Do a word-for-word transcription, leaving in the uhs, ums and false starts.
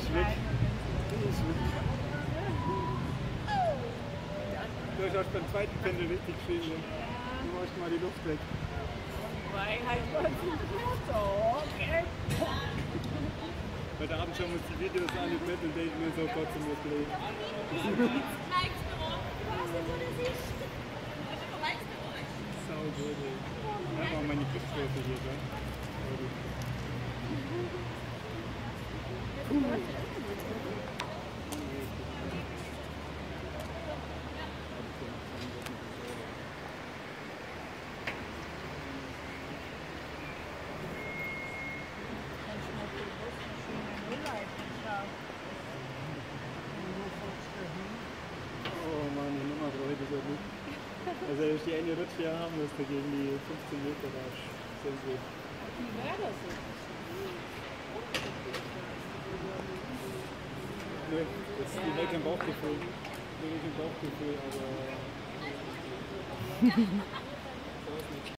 ist weg. Die ist weg. Du hast auch beim zweiten Pendel richtig geschrieben. Ne? Du machst mal die Luft weg. Weil halt was so, okay. Heute Abend schauen wir uns die Videos an, die Metal Date mir so kotzen muss. Sau gut, ey. Einfach meine Kippstöße hier, gell? Oh Mann, die Nummer brauche ich das ja nicht. Also wenn ich die eine Rutsche hier haben müsste gegen die fünfzehn Meter, da sind sie. Wie wäre das jetzt? Nee, das ist die Welt im Bauchgefühl. Die Welt im Bauchgefühl, aber...